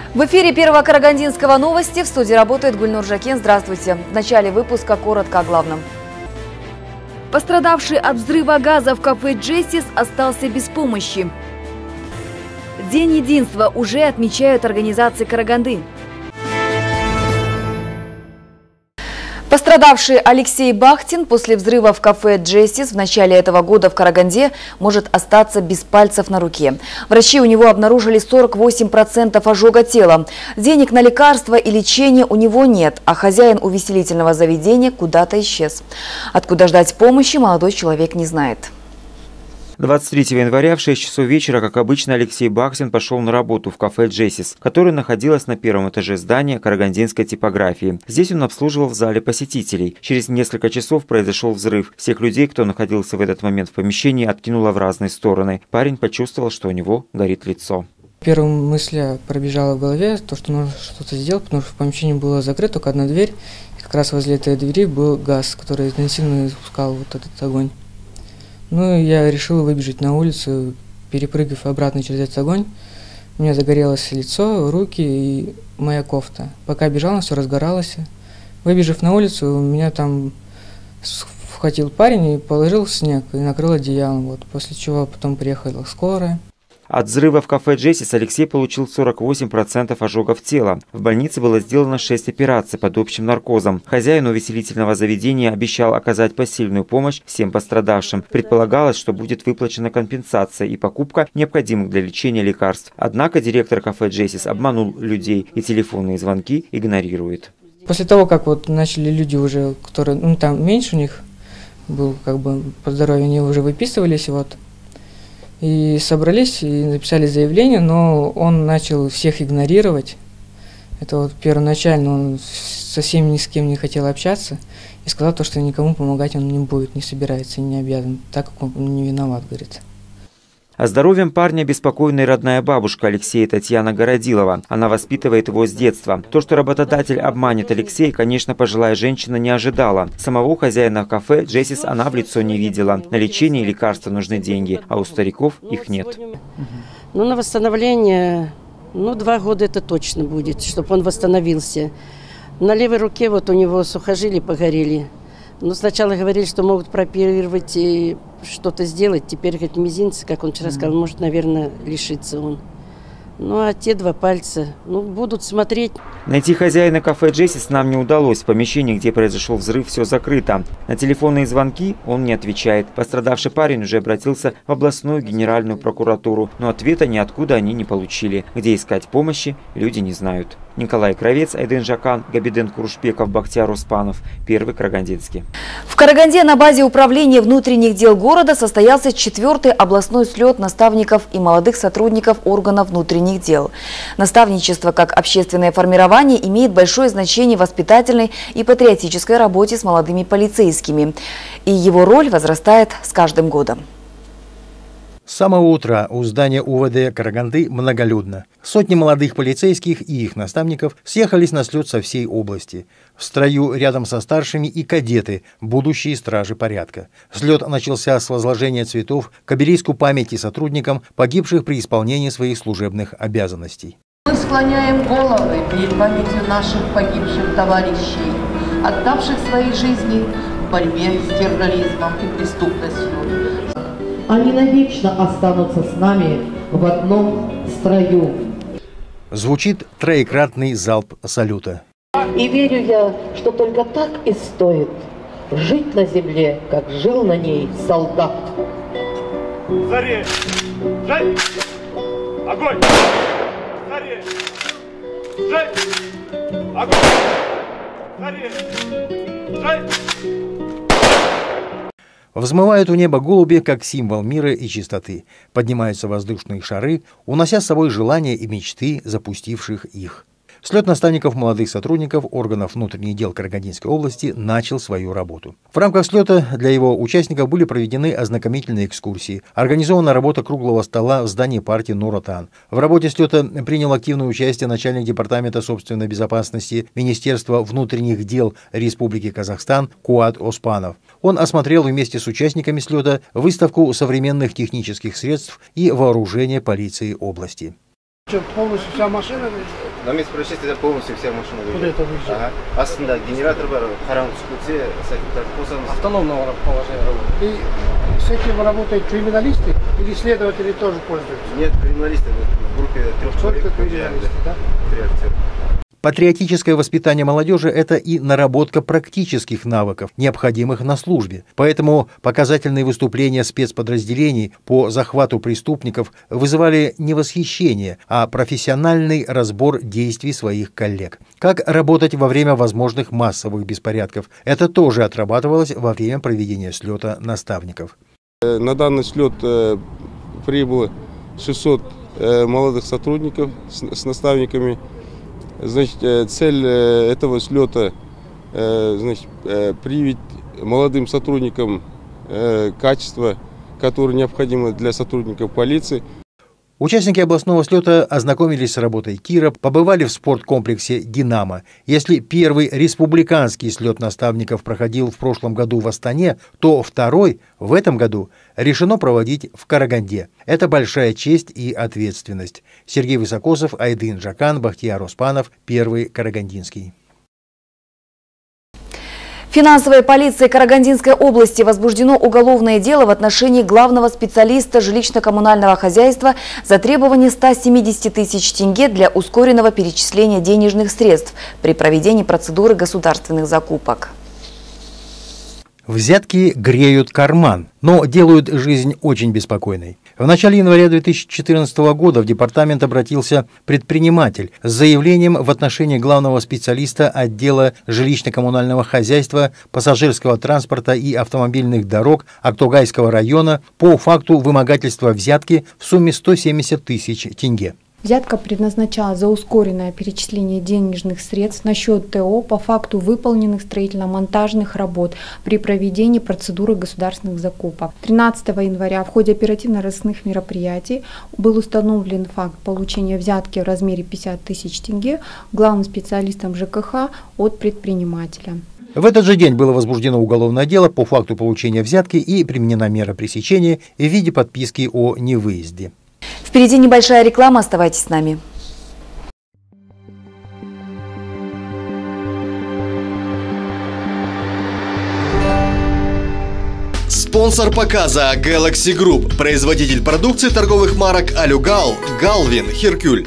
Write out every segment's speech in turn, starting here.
В эфире Первого Карагандинского новости. В студии работает Гульнур Жакен. Здравствуйте. В начале выпуска коротко о главном. Пострадавший от взрыва газа в кафе «Джессис» остался без помощи. День единства уже отмечают организации Караганды. Пострадавший Алексей Бахтин после взрыва в кафе «Джессис» в начале этого года в Караганде может остаться без пальцев на руке. Врачи у него обнаружили 48% ожога тела. Денег на лекарства и лечение у него нет, а хозяин увеселительного заведения куда-то исчез. Откуда ждать помощи, молодой человек не знает. 23 января в 6 часов вечера, как обычно, Алексей Бахтин пошел на работу в кафе «Джессис», которое находилось на первом этаже здания карагандинской типографии. Здесь он обслуживал в зале посетителей. Через несколько часов произошел взрыв. Всех людей, кто находился в этот момент в помещении, откинуло в разные стороны. Парень почувствовал, что у него горит лицо. Первая мысль пробежала в голове, то, что нужно что-то сделать, потому что в помещении была закрыта только одна дверь. И как раз возле этой двери был газ, который насильно испускал вот этот огонь. Ну, я решил выбежать на улицу, перепрыгав обратно через этот огонь. У меня загорелось лицо, руки и моя кофта. Пока бежал, все разгоралось. Выбежав на улицу, меня там схватил парень и положил в снег и накрыл одеялом. Вот, после чего потом приехала скорая. От взрыва в кафе «Джессис» Алексей получил 48% ожогов тела. В больнице было сделано 6 операций под общим наркозом. Хозяин увеселительного заведения обещал оказать посильную помощь всем пострадавшим. Предполагалось, что будет выплачена компенсация и покупка необходимых для лечения лекарств. Однако директор кафе «Джессис» обманул людей и телефонные звонки игнорирует. После того, как вот начали люди уже, которые, там меньше у них был по здоровью, они уже выписывались, вот. И собрались и написали заявление, но он начал всех игнорировать. Это вот первоначально он совсем ни с кем не хотел общаться и сказал, что никому помогать он не будет, не собирается и не обязан, так как он не виноват, говорит. О здоровьем парня беспокойна и родная бабушка Алексея Татьяна Городилова. Она воспитывает его с детства. То, что работодатель обманет Алексея, конечно, пожилая женщина не ожидала. Самого хозяина кафе «Джессис» она в лицо не видела. На лечение и лекарства нужны деньги, а у стариков их нет. На восстановление, 2 года это точно будет, чтобы он восстановился. На левой руке вот у него сухожилия погорели. Сначала говорили, что могут прооперировать и что-то сделать. Теперь, говорит, мизинец, как он вчера сказал, может, наверное, лишиться он. А те 2 пальца, будут смотреть. Найти хозяина кафе «Джессис» нам не удалось. В помещении, где произошел взрыв, все закрыто. На телефонные звонки он не отвечает. Пострадавший парень уже обратился в областную генеральную прокуратуру, но ответа ниоткуда они не получили. Где искать помощи, люди не знают. Николай Кравец, Айдын Жакан, Габиден Курушпеков, Бахтияр Успанов. Первый Карагандинский. В Караганде на базе управления внутренних дел города состоялся 4-й областной слет наставников и молодых сотрудников органов внутренних дел. Наставничество как общественное формирование имеет большое значение в воспитательной и патриотической работе с молодыми полицейскими. И его роль возрастает с каждым годом. С самого утра у здания УВД Караганды многолюдно. Сотни молодых полицейских и их наставников съехались на слет со всей области. В строю рядом со старшими и кадеты, будущие стражи порядка. Слет начался с возложения цветов к обелиску памяти сотрудникам, погибших при исполнении своих служебных обязанностей. Мы склоняем головы перед памятью наших погибших товарищей, отдавших свои жизни в борьбе с терроризмом и преступностью. Они навечно останутся с нами в одном строю. Звучит троекратный залп салюта. И верю я, что только так и стоит жить на земле, как жил на ней солдат. Заре! Жень! Огонь! Заре! Жень! Огонь! Заре! Жень! Взмывают у неба голуби, как символ мира и чистоты. Поднимаются воздушные шары, унося с собой желания и мечты запустивших их. Слет наставников молодых сотрудников органов внутренних дел Карагандинской области начал свою работу. В рамках слета для его участников были проведены ознакомительные экскурсии, организована работа круглого стола в здании партии Нур-Отан. В работе слета принял активное участие начальник департамента собственной безопасности Министерства внутренних дел Республики Казахстан Куат Оспанов. Он осмотрел вместе с участниками слета выставку современных технических средств и вооружения полиции области. Полностью вся машина На месте происшествия полностью вся машина выезжает. Куда это выезжает? Ага. Астында генератор бар, автономного положения работает. И с этим работают криминалисты или следователи тоже пользуются? Нет, криминалисты. В группе 3 человек. Только криминалисты, да? 3 офицера. Патриотическое воспитание молодежи – это и наработка практических навыков, необходимых на службе. Поэтому показательные выступления спецподразделений по захвату преступников вызывали не восхищение, а профессиональный разбор действий своих коллег. Как работать во время возможных массовых беспорядков – это тоже отрабатывалось во время проведения слета наставников. На данный слет прибыло 600 молодых сотрудников с наставниками. Значит, цель этого слета привить молодым сотрудникам качества, которые необходимы для сотрудников полиции. Участники областного слета ознакомились с работой КИРа, побывали в спорткомплексе «Динамо». Если первый республиканский слет наставников проходил в прошлом году в Астане, то второй в этом году решено проводить в Караганде. Это большая честь и ответственность. Сергей Высокосов, Айдын Джакан, Бахтияр Оспанов, Первый Карагандинский. Финансовой полицией Карагандинской области возбуждено уголовное дело в отношении главного специалиста жилищно-коммунального хозяйства за требование 170 тысяч тенге для ускоренного перечисления денежных средств при проведении процедуры государственных закупок. Взятки греют карман, но делают жизнь очень беспокойной. В начале января 2014 года в департамент обратился предприниматель с заявлением в отношении главного специалиста отдела жилищно-коммунального хозяйства, пассажирского транспорта и автомобильных дорог Актогайского района по факту вымогательства взятки в сумме 170 тысяч тенге. Взятка предназначалась за ускоренное перечисление денежных средств на счет ТО по факту выполненных строительно-монтажных работ при проведении процедуры государственных закупок. 13 января в ходе оперативно-розыскных мероприятий был установлен факт получения взятки в размере 50 тысяч тенге главным специалистом ЖКХ от предпринимателя. В этот же день было возбуждено уголовное дело по факту получения взятки и применена мера пресечения в виде подписки о невыезде. Впереди небольшая реклама, оставайтесь с нами. Спонсор показа Galaxy Group, производитель продукции торговых марок Алюгал, Галвин, Hercule.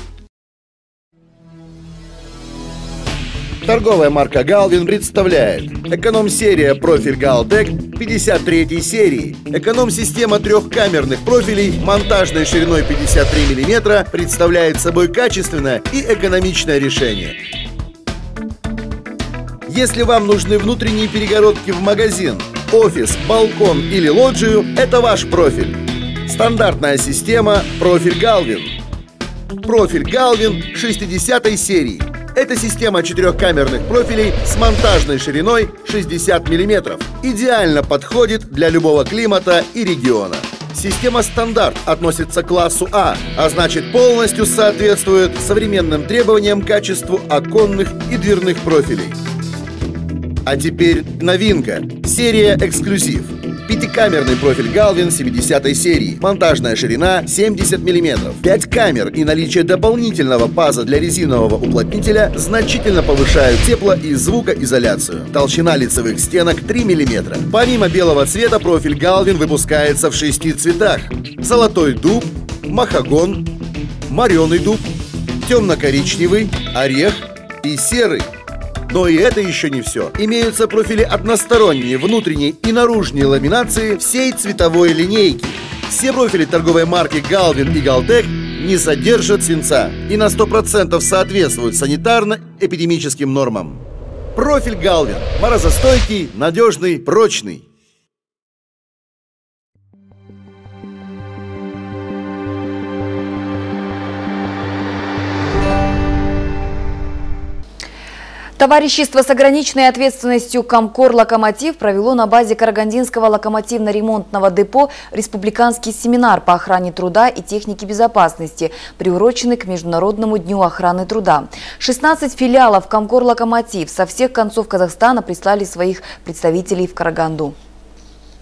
Торговая марка Галвин представляет эконом-серия профиль Галтек 53 серии. Эконом-система трехкамерных профилей монтажной шириной 53 мм представляет собой качественное и экономичное решение. Если вам нужны внутренние перегородки в магазин, офис, балкон или лоджию, это ваш профиль. Стандартная система профиль Галвин. Профиль Галвин 60 серии. Это система четырехкамерных профилей с монтажной шириной 60 мм. Идеально подходит для любого климата и региона. Система стандарт относится к классу А, а значит полностью соответствует современным требованиям к качеству оконных и дверных профилей. А теперь новинка. Серия «Эксклюзив». Пятикамерный профиль Галвин 70 серии. Монтажная ширина 70 мм. 5 камер и наличие дополнительного паза для резинового уплотнителя значительно повышают тепло- и звукоизоляцию. Толщина лицевых стенок 3 мм. Помимо белого цвета, профиль Галвин выпускается в 6 цветах. Золотой дуб, махагон, мореный дуб, темно-коричневый, орех и серый. Но и это еще не все. Имеются профили односторонние, внутренней и наружной ламинации всей цветовой линейки. Все профили торговой марки Галвин и Галтек не содержат свинца и на 100% соответствуют санитарно-эпидемическим нормам. Профиль Галвин. Морозостойкий, надежный, прочный. Товарищество с ограниченной ответственностью «Комкор Локомотив» провело на базе Карагандинского локомотивно-ремонтного депо республиканский семинар по охране труда и технике безопасности, приуроченный к Международному дню охраны труда. 16 филиалов «Комкор Локомотив» со всех концов Казахстана прислали своих представителей в Караганду.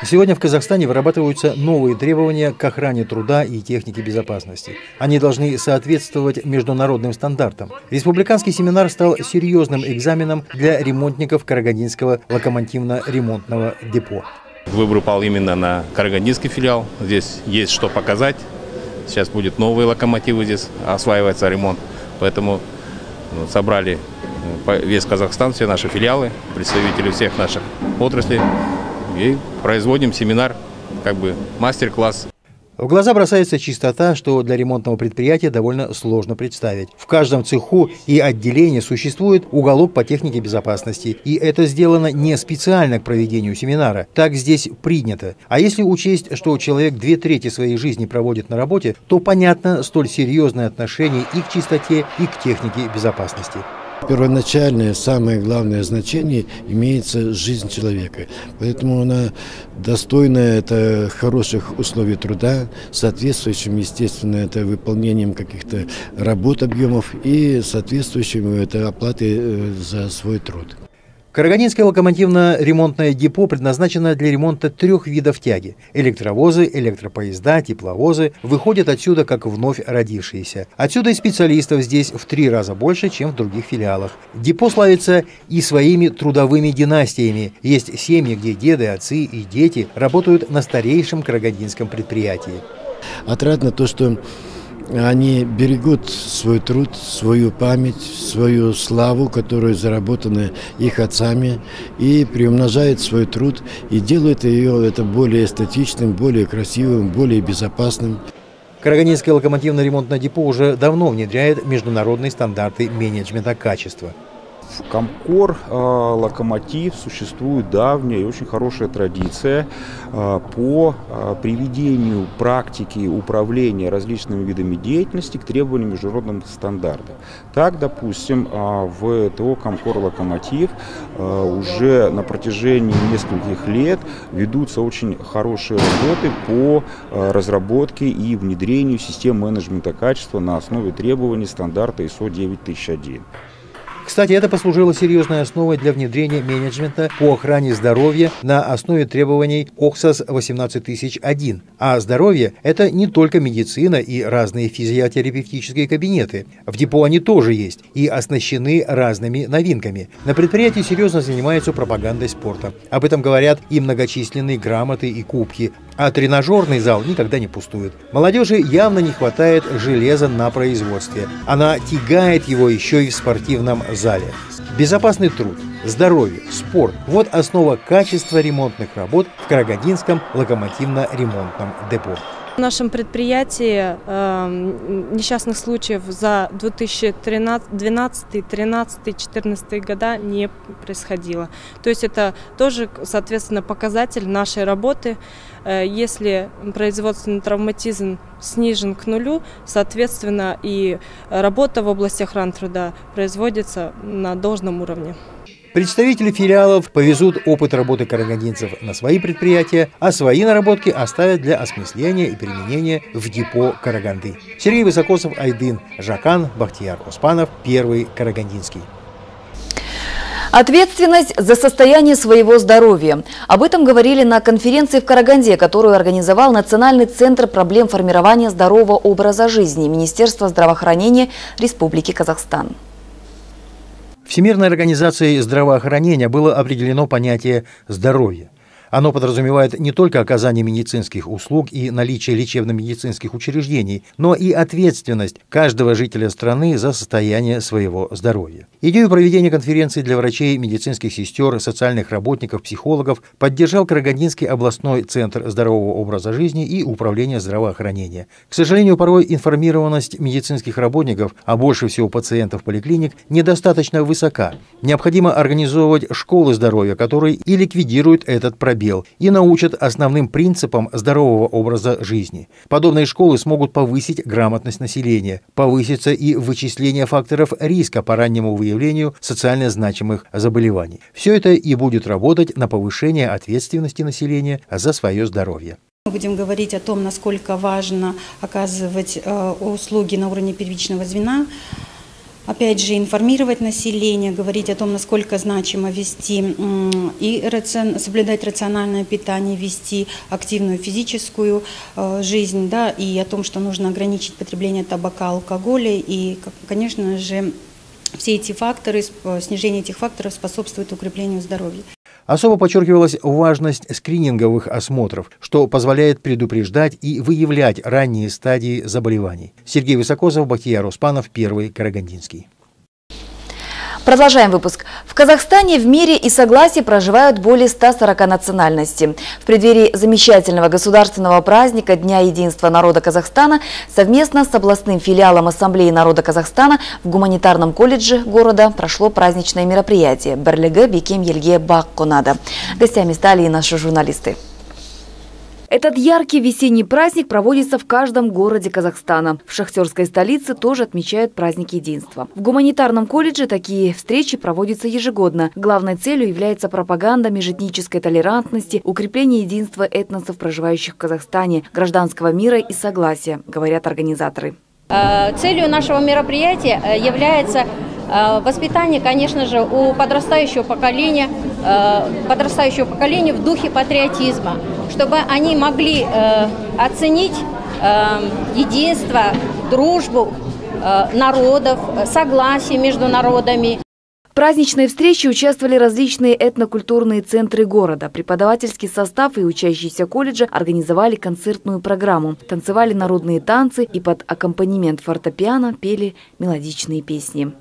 Сегодня в Казахстане вырабатываются новые требования к охране труда и технике безопасности. Они должны соответствовать международным стандартам. Республиканский семинар стал серьезным экзаменом для ремонтников Карагандинского локомотивно-ремонтного депо. Выбор упал именно на карагандинский филиал. Здесь есть что показать. Сейчас будет новые локомотивы, здесь осваивается ремонт. Поэтому собрали весь Казахстан, все наши филиалы, представители всех наших отраслей. И производим семинар, как бы мастер-класс. В глаза бросается чистота, что для ремонтного предприятия довольно сложно представить. В каждом цеху и отделении существует уголок по технике безопасности. И это сделано не специально к проведению семинара. Так здесь принято. А если учесть, что человек 2/3 своей жизни проводит на работе, то понятно столь серьезное отношение и к чистоте, и к технике безопасности. Первоначальное, самое главное значение имеется жизнь человека. Поэтому она достойна это хороших условий труда, соответствующим, естественно, это выполнением каких-то работ, объемов и соответствующим это оплаты за свой труд. Карагандинское локомотивно-ремонтное депо предназначено для ремонта 3 видов тяги. Электровозы, электропоезда, тепловозы выходят отсюда как вновь родившиеся. Отсюда и специалистов здесь в 3 раза больше, чем в других филиалах. Депо славится и своими трудовыми династиями. Есть семьи, где деды, отцы и дети работают на старейшем карагандинском предприятии. Отрадно то, что они берегут свой труд, свою память, свою славу, которая заработана их отцами, и приумножают свой труд, и делают ее это более эстетичным, более красивым, более безопасным. Карагандинское локомотивно-ремонтное депо уже давно внедряет международные стандарты менеджмента качества. В Комкор Локомотив существует давняя и очень хорошая традиция по приведению практики управления различными видами деятельности к требованиям международных стандартов. Так, допустим, в ТО Комкор Локомотив уже на протяжении нескольких лет ведутся очень хорошие работы по разработке и внедрению систем менеджмента качества на основе требований стандарта ISO 9001. Кстати, это послужило серьезной основой для внедрения менеджмента по охране здоровья на основе требований ОХСАС 18001. А здоровье – это не только медицина и разные физиотерапевтические кабинеты. В депо они тоже есть и оснащены разными новинками. На предприятии серьезно занимаются пропагандой спорта. Об этом говорят и многочисленные грамоты и кубки. А тренажерный зал никогда не пустует. Молодежи явно не хватает железа на производстве. Она тягает его еще и в спортивном зале. Безопасный труд, здоровье, спорт – вот основа качества ремонтных работ в Карагандинском локомотивно-ремонтном депо. В нашем предприятии несчастных случаев за 2012, 2013, 2013, 2014 года не происходило. То есть это тоже, соответственно, показатель нашей работы. Если производственный травматизм снижен к нулю, соответственно, и работа в области охраны труда производится на должном уровне. Представители филиалов повезут опыт работы карагандинцев на свои предприятия, а свои наработки оставят для осмысления и применения в депо Караганды. Сергей Высокосов, Айдын Жакан, Бахтияр Оспанов, Первый Карагандинский. Ответственность за состояние своего здоровья. Об этом говорили на конференции в Караганде, которую организовал Национальный центр проблем формирования здорового образа жизни Министерства здравоохранения Республики Казахстан. Всемирной организацией здравоохранения было определено понятие «здоровье». Оно подразумевает не только оказание медицинских услуг и наличие лечебно-медицинских учреждений, но и ответственность каждого жителя страны за состояние своего здоровья. Идею проведения конференции для врачей, медицинских сестер, социальных работников, психологов поддержал Карагандинский областной центр здорового образа жизни и управления здравоохранения. К сожалению, порой информированность медицинских работников, а больше всего пациентов поликлиник, недостаточно высока. Необходимо организовывать школы здоровья, которые и ликвидируют этот пробел и научат основным принципам здорового образа жизни. Подобные школы смогут повысить грамотность населения, повысится и вычисление факторов риска по раннему выявлению социально значимых заболеваний. Все это и будет работать на повышение ответственности населения за свое здоровье. Мы будем говорить о том, насколько важно оказывать услуги на уровне первичного звена. Опять же, информировать население, говорить о том, насколько значимо вести и соблюдать рациональное питание, вести активную физическую жизнь, да, и о том, что нужно ограничить потребление табака, алкоголя. И, конечно же, все эти факторы, снижение этих факторов способствует укреплению здоровья. Особо подчеркивалась важность скрининговых осмотров, что позволяет предупреждать и выявлять ранние стадии заболеваний. Сергей Высокозов, Бахтияр Успанов, Первый Карагандинский. Продолжаем выпуск. В Казахстане в мире и согласии проживают более 140 национальностей. В преддверии замечательного государственного праздника Дня единства народа Казахстана совместно с областным филиалом Ассамблеи народа Казахстана в гуманитарном колледже города прошло праздничное мероприятие «Бірлігі бекем елге бақ қонады». Гостями стали и наши журналисты. Этот яркий весенний праздник проводится в каждом городе Казахстана. В шахтерской столице тоже отмечают праздник единства. В гуманитарном колледже такие встречи проводятся ежегодно. Главной целью является пропаганда межэтнической толерантности, укрепление единства этносов, проживающих в Казахстане, гражданского мира и согласия, говорят организаторы. Целью нашего мероприятия является воспитание, конечно же, у подрастающего поколения в духе патриотизма, чтобы они могли оценить единство, дружбу народов, согласие между народами. В праздничной встрече участвовали различные этнокультурные центры города. Преподавательский состав и учащиеся колледжа организовали концертную программу. Танцевали народные танцы и под аккомпанемент фортепиано пели мелодичные песни.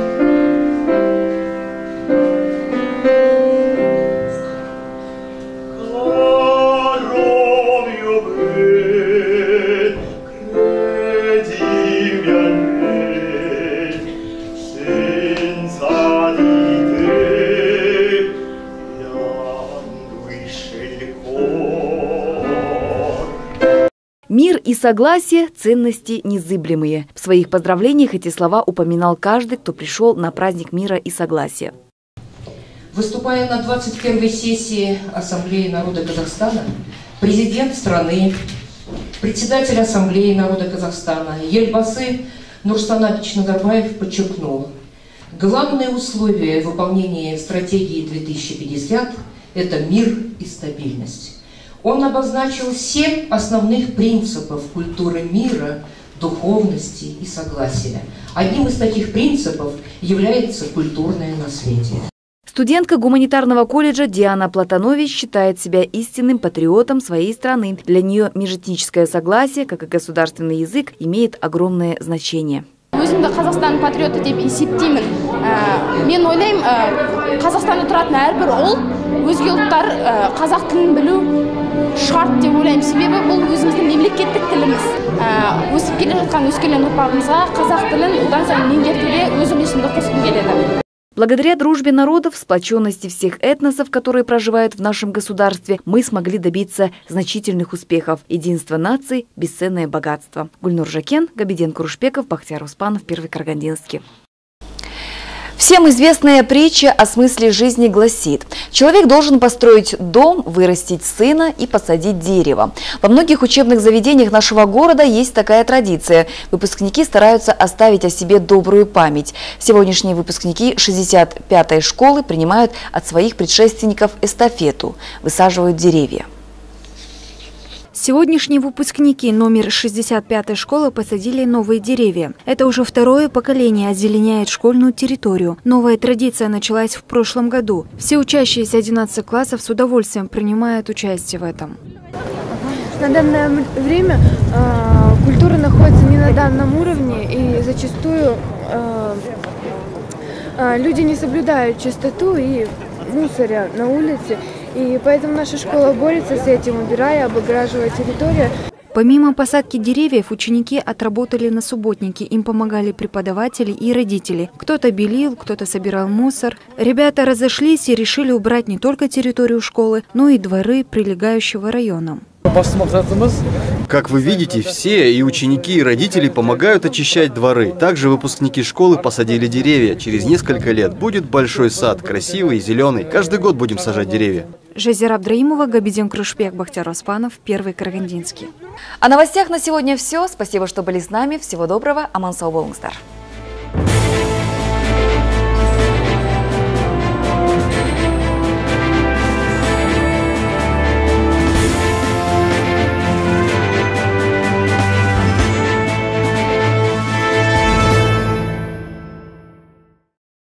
Мир и согласие – ценности незыблемые. В своих поздравлениях эти слова упоминал каждый, кто пришел на праздник мира и согласия. Выступая на 21-й сессии Ассамблеи народа Казахстана, президент страны, председатель Ассамблеи народа Казахстана Елбасы Нурсултан Абишевич Назарбаев подчеркнул, главное условие выполнения стратегии 2050 – это мир и стабильность. Он обозначил 7 основных принципов культуры мира, духовности и согласия. Одним из таких принципов является культурное наследие. Студентка гуманитарного колледжа Диана Платанович считает себя истинным патриотом своей страны. Для нее межэтническое согласие, как и государственный язык, имеет огромное значение. Өзімді Қазақстан патриоты деп есептеймін. Мен ойлаймын, Қазақстанда тұратын әрбір ұл, өзге ұлттар қазақ тілін білу шарт деп ойлаймын. Себебі бұл өзіміздің мемлекеттік тіліміз. Өсіп келе жатқан өскелең ұрпағымызға қазақ тілін одан сайын меңгертуге өз үлесімді қосқым келеді. Благодаря дружбе народов, сплоченности всех этносов, которые проживают в нашем государстве, мы смогли добиться значительных успехов. Единство наций – бесценное богатство. Гульнур Жакен, Габиден Курушбеков, Бахтияр Успанов, Первый Карагандинский. Всем известная притча о смысле жизни гласит: человек должен построить дом, вырастить сына и посадить дерево. Во многих учебных заведениях нашего города есть такая традиция. Выпускники стараются оставить о себе добрую память. Сегодняшние выпускники 65-й школы принимают от своих предшественников эстафету, высаживают деревья. Сегодняшние выпускники номер 65-й школы посадили новые деревья. Это уже второе поколение озеленяет школьную территорию. Новая традиция началась в прошлом году. Все учащиеся 11 классов с удовольствием принимают участие в этом. На данное время культура находится не на данном уровне, и зачастую люди не соблюдают чистоту и мусоря на улице. И поэтому наша школа борется с этим, убирая, облагораживая территорию. Помимо посадки деревьев, ученики отработали на субботнике. Им помогали преподаватели и родители. Кто-то белил, кто-то собирал мусор. Ребята разошлись и решили убрать не только территорию школы, но и дворы прилегающего района. Как вы видите, все, и ученики, и родители, помогают очищать дворы. Также выпускники школы посадили деревья. Через несколько лет будет большой сад, красивый и зеленый. Каждый год будем сажать деревья. Жазира Абдраимова, Габиден Курушбек, Бахтияр Успанов, Первый Карагандинский. О новостях на сегодня все. Спасибо, что были с нами. Всего доброго. Аман сау болыңыздар.